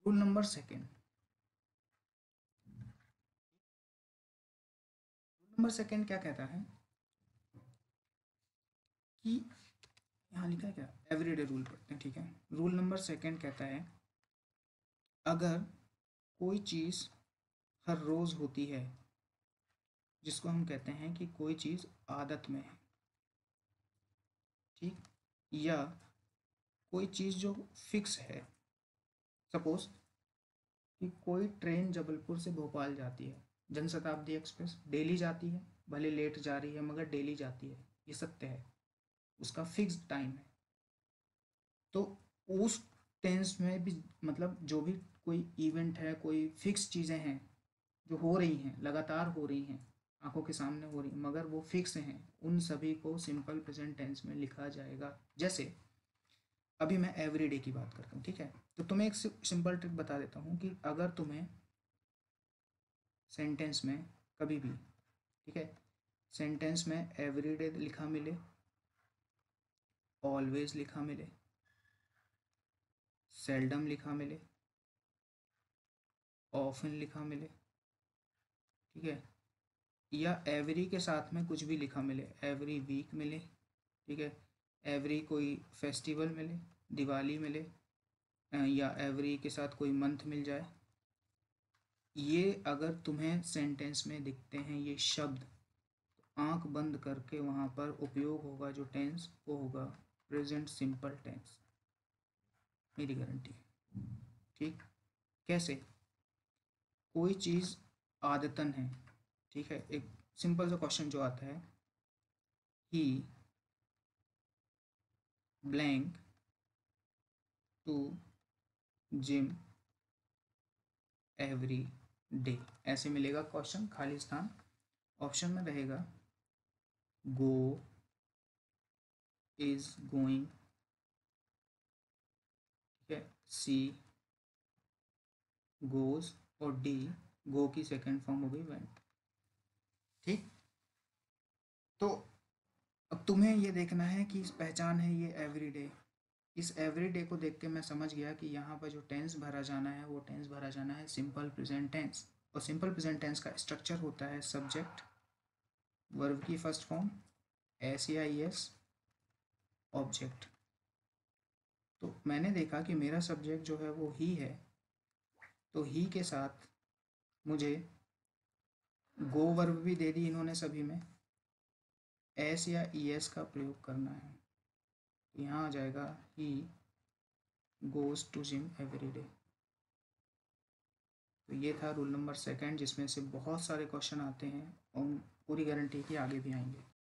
Rule number second, rule number second क्या कहता है कि यहाँ लिखा है क्या, एवरीडे रूल पढ़ते हैं, ठीक है। रूल नंबर सेकेंड कहता है अगर कोई चीज़ हर रोज़ होती है, जिसको हम कहते हैं कि कोई चीज़ आदत में है, ठीक, या कोई चीज़ जो फिक्स है, सपोज कि कोई ट्रेन जबलपुर से भोपाल जाती है, जनशताब्दी एक्सप्रेस डेली जाती है, भले लेट जा रही है मगर डेली जाती है, ये सत्य है, उसका फिक्स टाइम है। तो उस टेंस में भी मतलब जो भी कोई इवेंट है, कोई फिक्स चीज़ें हैं जो हो रही हैं, लगातार हो रही हैं, आंखों के सामने हो रही हैं, मगर वो फिक्स हैं, उन सभी को सिंपल प्रेजेंट टेंस में लिखा जाएगा। जैसे अभी मैं एवरीडे की बात करता हूँ, ठीक है। तो तुम्हें एक सिंपल ट्रिक बता देता हूँ कि अगर तुम्हें सेंटेंस में कभी भी, ठीक है, सेंटेंस में एवरीडे लिखा मिले, ऑलवेज लिखा मिले, सेल्डम लिखा मिले, ऑफन लिखा मिले, ठीक है, या एवरी के साथ में कुछ भी लिखा मिले, एवरी वीक मिले, ठीक है, एवरी कोई फेस्टिवल मिले, दिवाली मिले, या एवरी के साथ कोई मंथ मिल जाए, ये अगर तुम्हें सेंटेंस में दिखते हैं ये शब्द, आंख बंद करके वहाँ पर उपयोग होगा जो टेंस, वो होगा प्रेजेंट सिंपल टेंस, मेरी गारंटी, ठीक। कैसे, कोई चीज़ आदतन है, ठीक है, एक सिंपल सा क्वेश्चन जो आता है, he blank to gym every day, ऐसे मिलेगा क्वेश्चन, खाली स्थान, ऑप्शन में रहेगा गो, इज गोइंग, ठीक है, सी, गोज, और डी, गो की सेकंड फॉर्म हो गई वेंट, ठीक। तो अब तुम्हें ये देखना है कि इस पहचान है ये एवरीडे, इस एवरीडे को देख के मैं समझ गया कि यहाँ पर जो टेंस भरा जाना है वो टेंस भरा जाना है सिंपल प्रेजेंट टेंस, और सिंपल प्रेजेंट टेंस का स्ट्रक्चर होता है सब्जेक्ट, वर्ब की फर्स्ट फॉर्म, एस या ई एस, ऑब्जेक्ट। तो मैंने देखा कि मेरा सब्जेक्ट जो है वो ही है, तो ही के साथ मुझे गो वर्ब भी दे दी इन्होंने सभी में, एस या ई एस का प्रयोग करना है, तो यहाँ आ जाएगा he goes to gym every day. तो ये था रूल नंबर सेकंड, जिसमें से बहुत सारे क्वेश्चन आते हैं और पूरी गारंटी कि आगे भी आएंगे।